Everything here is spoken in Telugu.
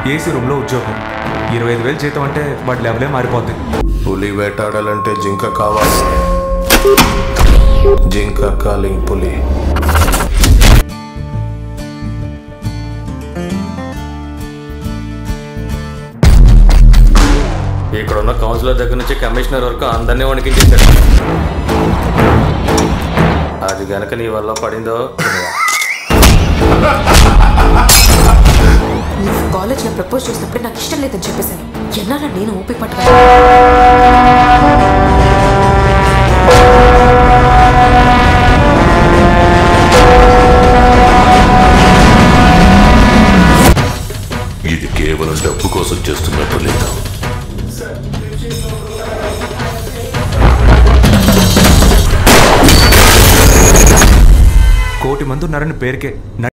ఏసీ రూమ్లో ఉద్యోగం, 25,000 జీతం అంటే వాడి లెవెలే మారిపోద్ది. పులి వేటాడాలంటే జింక కావాలి. జింక కాలింగ్ పులి. ఇక్కడున్న కౌన్సిలర్ దగ్గర నుంచి కమిషనర్ వరకు అందరినీ వణికించేశారు. అది గనక నీ వల్ల పడిందో. నువ్వు కాలేజ్లో ప్రపోజ్ చేసినప్పుడు నాకు ఇష్టం లేదని చెప్పేశాను. ఎన్నాళ్ళ నేను ఊపి పట్టుకున్నా. ఇది కేవలం డబ్బు కోసం చేస్తున్నట్టు లేదు. కోటి మంది ఉన్నారని పేరుకే